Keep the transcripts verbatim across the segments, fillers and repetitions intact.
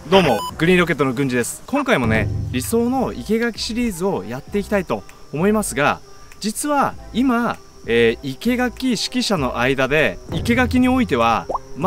どうもグリーンロケットの軍司です。今回もね理想の生垣シリーズをやっていきたいと思いますが、実は今、えー、生垣指揮者の間で生垣においては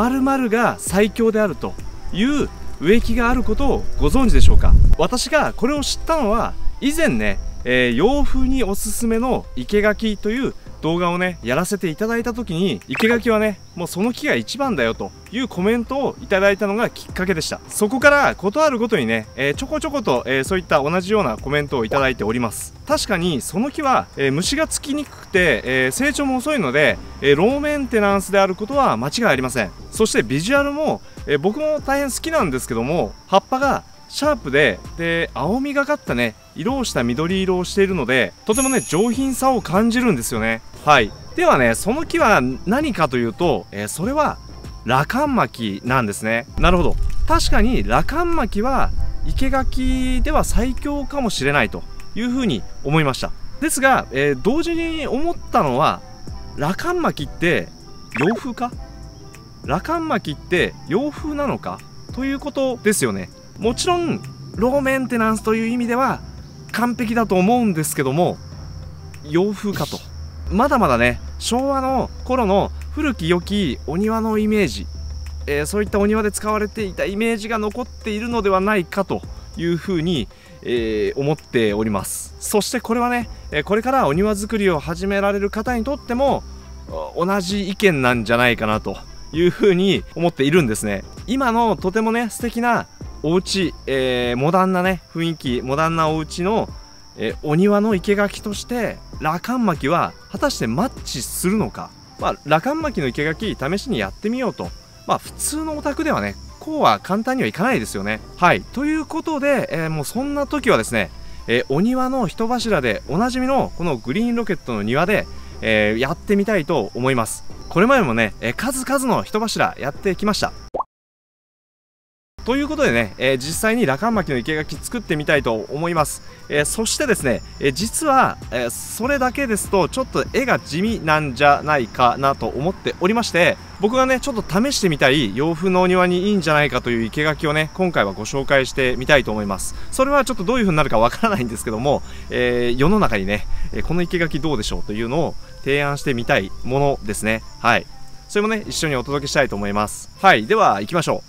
〇〇が最強であるという植木があることをご存知でしょうか。私がこれを知ったのは以前ね、えー、洋風におすすめの生垣という動画をねやらせていただいた時に、生垣はねもうその木が一番だよというコメントをいただいたのがきっかけでした。そこからことあるごとにね、えー、ちょこちょこと、えー、そういった同じようなコメントをいただいております。確かにその木は、えー、虫がつきにくくて、えー、成長も遅いので、えー、ローメンテナンスであることは間違いありません。そしてビジュアルも、えー、僕も大変好きなんですけども、葉っぱがシャープでで青みがかったね色をした緑色をしているので、とてもね上品さを感じるんですよね。はい、ではねその木は何かというと、えー、それは羅漢巻なんですね。なるほど、確かに羅漢巻は生垣では最強かもしれないというふうに思いました。ですが、えー、同時に思ったのは、羅漢巻って洋風か、羅漢巻って洋風なのかということですよね。もちろんローメンテナンスという意味では完璧だと思うんですけども、洋風かと。まだまだね昭和の頃の古き良きお庭のイメージ、えー、そういったお庭で使われていたイメージが残っているのではないかというふうに、えー、思っております。そしてこれはねこれからお庭作りを始められる方にとっても同じ意見なんじゃないかなというふうに思っているんですね。今のとてもね素敵なお家、えー、モダンなね雰囲気、モダンなお家の、えー、お庭の生垣として羅漢巻は果たしてマッチするのか。まあ羅漢巻の生垣試しにやってみようと。まあ普通のお宅ではねこうは簡単にはいかないですよね。はい、ということで、えー、もうそんな時はですね、えー、お庭の人柱でおなじみのこのグリーンロケットの庭で、えー、やってみたいと思います。これまでもね、えー、数々の人柱やってきました。ということでね、えー、実際に羅漢巻の生垣作ってみたいと思います。えー、そしてですね、えー、実は、えー、それだけですとちょっと絵が地味なんじゃないかなと思っておりまして、僕がねちょっと試してみたい洋風のお庭にいいんじゃないかという生垣をね今回はご紹介してみたいと思います。それはちょっとどういう風になるかわからないんですけども、えー、世の中にねこの生垣どうでしょうというのを提案してみたいものですね。はい、それもね一緒にお届けしたいと思います。はい、では行きましょう。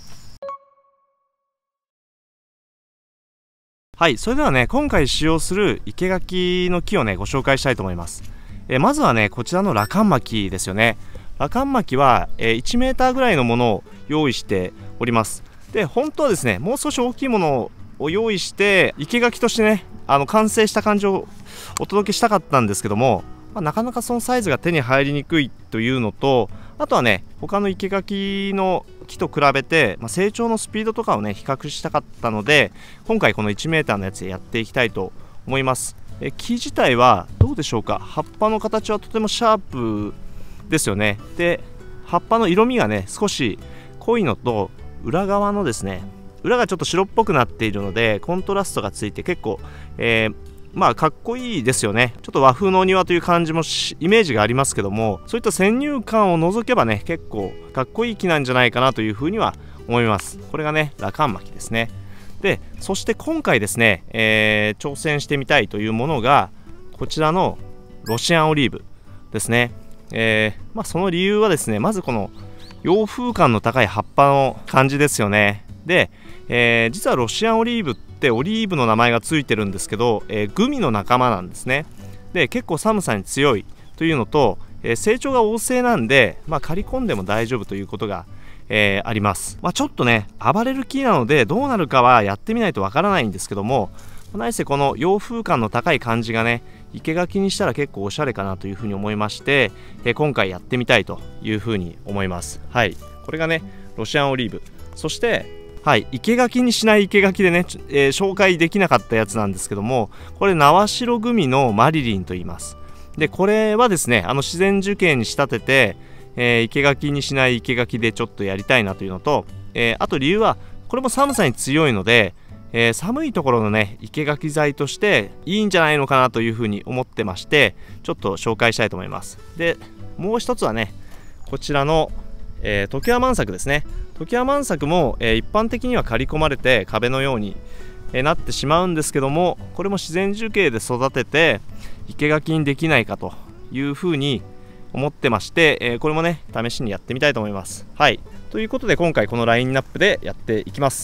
はい、それではね今回使用する生垣の木をねご紹介したいと思います。えー、まずはねこちらの羅漢巻ですよね。羅漢巻は、えー、いちメーターぐらいのものを用意しております。で本当はですねもう少し大きいものを用意して生垣としてねあの完成した感じをお届けしたかったんですけども、まあ、なかなかそのサイズが手に入りにくいというのと、あとはね他の生垣の木と比べて、まあ、成長のスピードとかをね比較したかったので、今回このいちメーターのやつでやっていきたいと思います。え木自体はどうでしょうか。葉っぱの形はとてもシャープですよね。で葉っぱの色味がね少し濃いのと、裏側のですね裏がちょっと白っぽくなっているのでコントラストがついて結構、えーまあかっこいいですよね。ちょっと和風のお庭という感じもイメージがありますけども、そういった先入観を除けばね結構かっこいい木なんじゃないかなというふうには思います。これがね羅漢巻ですね。でそして今回ですね、えー、挑戦してみたいというものがこちらのロシアンオリーブですね。えーまあ、その理由はですね、まずこの洋風感の高い葉っぱの感じですよね。で、えー、実はロシアンオリーブってオリーブの名前がついてるんですけど、えー、グミの仲間なんですね。で結構寒さに強いというのと、えー、成長が旺盛なんで、まあ、刈り込んでも大丈夫ということが、えー、あります。まあ、ちょっとね暴れる木なのでどうなるかはやってみないとわからないんですけども、何せこの洋風感の高い感じがね生垣にしたら結構おしゃれかなというふうに思いまして、えー、今回やってみたいというふうに思います。はい、これがねロシアンオリーブ、そしてはい、生垣にしない生垣でね、えー、紹介できなかったやつなんですけども、これ縄代グミのマリリンと言います。でこれはですねあの自然樹形に仕立てて、えー、生垣にしない生垣でちょっとやりたいなというのと、えー、あと理由はこれも寒さに強いので、えー、寒いところのね生垣材としていいんじゃないのかなというふうに思ってまして、ちょっと紹介したいと思います。でもう一つはねこちらのえー、常盤満作ですね。常盤満作も、えー、一般的には刈り込まれて壁のように、えー、なってしまうんですけども、これも自然樹形で育てて生け垣にできないかというふうに思ってまして、えー、これもね試しにやってみたいと思います。はい、ということで今回このラインナップでやっていきます。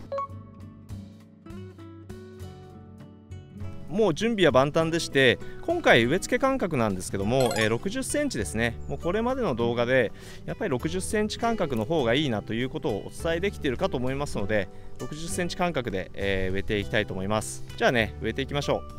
もう準備は万端でして、今回植え付け間隔なんですけども、えー、ろくじゅっセンチですね。もうこれまでの動画でやっぱりろくじゅっセンチ間隔の方がいいなということをお伝えできているかと思いますので、ろくじゅっセンチ間隔で、えー、植えていきたいと思います。じゃあね、植えていきましょう。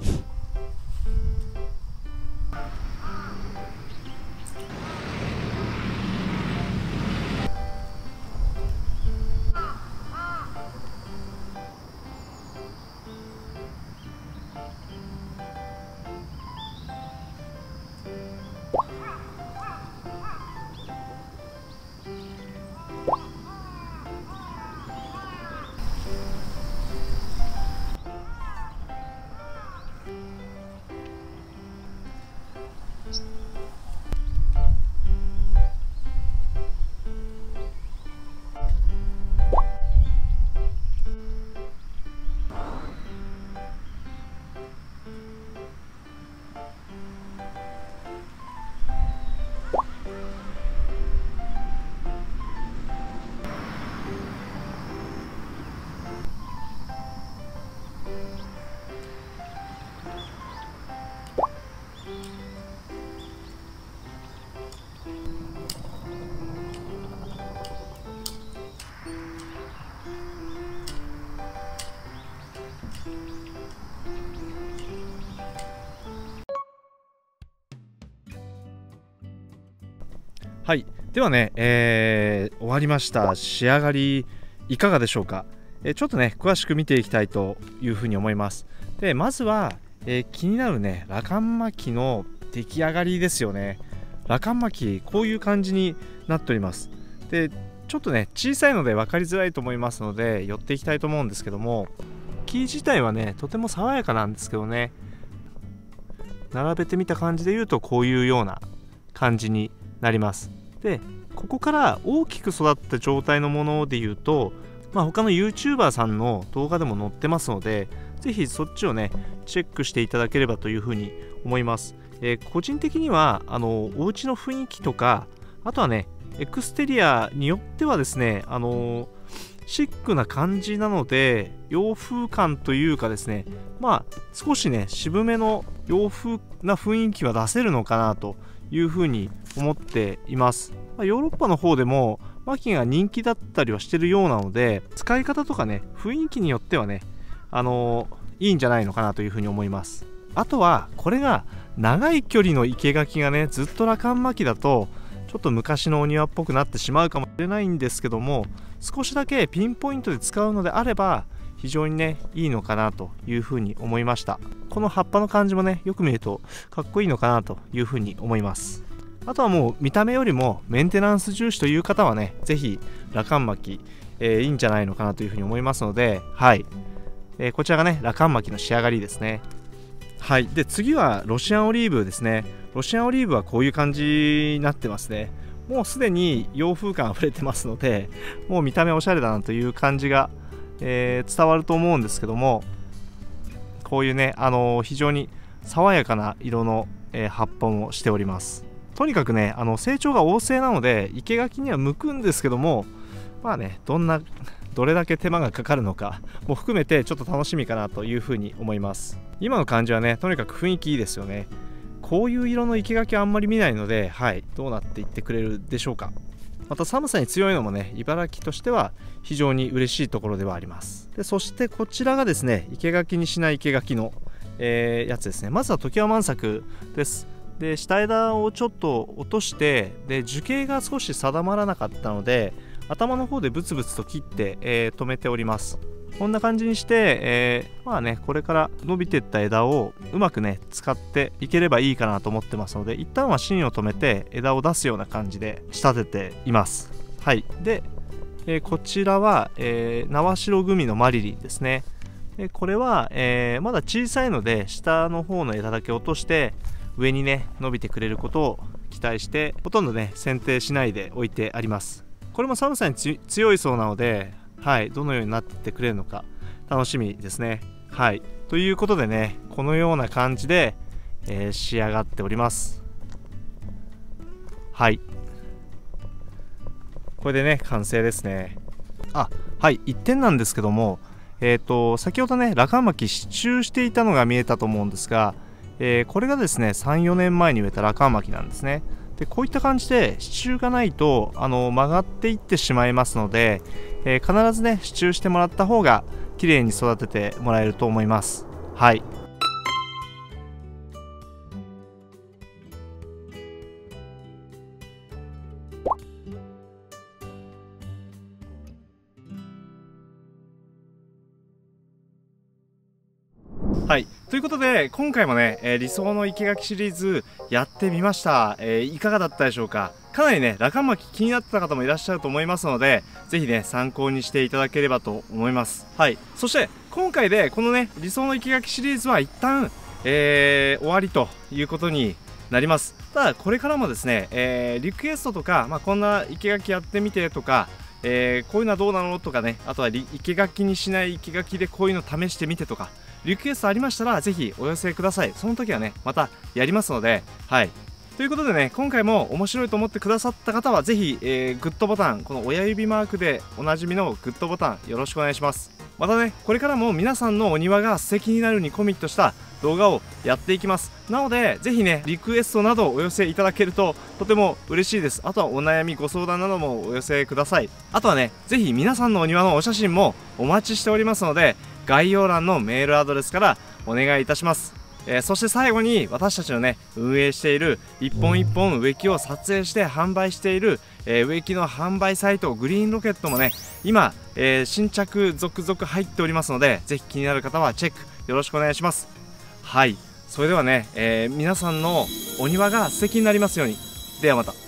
はい、ではね、えー、終わりました。仕上がりいかがでしょうか。えー、ちょっとね詳しく見ていきたいというふうに思います。でまずは、えー、気になるね羅漢巻の出来上がりですよね。羅漢巻こういう感じになっております。でちょっとね小さいので分かりづらいと思いますので寄っていきたいと思うんですけども、木自体はねとても爽やかなんですけどね、並べてみた感じで言うとこういうような感じになります。でここから大きく育った状態のもので言うと、まあ、他の YouTuber さんの動画でも載ってますので、ぜひそっちをねチェックしていただければというふうに思います。えー、個人的にはあのお家の雰囲気とか、あとはねエクステリアによってはですね、あのー、シックな感じなので洋風感というかですね、まあ少しね渋めの洋風な雰囲気は出せるのかなというふうに思っています。まあ、ヨーロッパの方でもマキが人気だったりはしてるようなので、使い方とかね雰囲気によってはね、あのー、いいんじゃないのかなというふうに思います。あとはこれが長い距離の生垣がねずっと羅漢巻だとちょっと昔のお庭っぽくなってしまうかもしれないんですけども、少しだけピンポイントで使うのであれば非常にねいいのかなというふうに思いました。この葉っぱの感じもねよく見るとかっこいいのかなというふうに思います。あとはもう見た目よりもメンテナンス重視という方はねぜひ羅漢巻、えー、いいんじゃないのかなというふうに思いますので、はい、えー、こちらがね羅漢巻の仕上がりですね。はい、で次はロシアンオリーブですね。ロシアンオリーブはこういう感じになってますね。もうすでに洋風感あふれてますので、もう見た目おしゃれだなという感じが、えー、伝わると思うんですけども、こういうね、あのー、非常に爽やかな色の、えー、葉っぱもしております。とにかくねあの成長が旺盛なので生垣には向くんですけども、まあねどんなどれだけ手間がかかるのかも含めてちょっと楽しみかなというふうに思います。今の感じはねとにかく雰囲気いいですよね。こういう色の生垣はあんまり見ないので、はい、どうなっていってくれるでしょうか。また寒さに強いのもね茨城としては非常に嬉しいところではあります。でそしてこちらがですね生垣にしない生垣の、えー、やつですね。まずは常盤満作です。で下枝をちょっと落として、で樹形が少し定まらなかったので頭の方でブツブツと切って、えー、止めております。こんな感じにして、えー、まあねこれから伸びていった枝をうまくね使っていければいいかなと思ってますので、一旦は芯を止めて枝を出すような感じで仕立てています。はい、で、えー、こちらは、えー、縄代組のマリリンですね。でこれは、えー、まだ小さいので下の方の枝だけ落として上にね伸びてくれることを期待して、ほとんどね剪定しないで置いてあります。 これも寒さにつ強いそうなので、はい、どのようになってくれるのか楽しみですね。はい、ということでね、このような感じで、えー、仕上がっております。はい、これでね完成ですね。あ、はい、いってんなんですけども、えーと先ほどね羅漢巻支柱していたのが見えたと思うんですが、えー、これがですねさん、よねんまえに植えた羅漢巻なんですね。でこういった感じで支柱がないとあの曲がっていってしまいますので、えー、必ずね支柱してもらった方が綺麗に育ててもらえると思います。はい、 はい、ということで今回もね、えー、理想の生垣シリーズやってみました、えー、いかがだったでしょうか。かなりね羅漢巻気になってた方もいらっしゃると思いますので、ぜひね参考にしていただければと思います。はい、そして今回でこのね理想の生垣シリーズは一旦、えー、終わりということになります。ただこれからもですね、えー、リクエストとか、まあ、こんな生垣やってみてとか、えー、こういうのはどうなのとかね、あとは生垣にしない生垣でこういうの試してみてとかリクエストありましたらぜひお寄せください。その時はねまたやりますので、はい、ということでね、今回も面白いと思ってくださった方はぜひ、えー、グッドボタン、この親指マークでおなじみのグッドボタンよろしくお願いします。またねこれからも皆さんのお庭が素敵になるにコミットした動画をやっていきます。なのでぜひねリクエストなどお寄せいただけるととても嬉しいです。あとはお悩みご相談などもお寄せください。あとはねぜひ皆さんのお庭のお写真もお待ちしておりますので、概要欄のメールアドレスからお願いいたします。えー、そして最後に私たちのね運営している一本一本植木を撮影して販売している、えー、植木の販売サイトグリーンロケットもね今、えー、新着続々入っておりますので、ぜひ気になる方はチェックよろしくお願いします。はい、それではね、えー、皆さんのお庭が素敵になりますように。ではまた。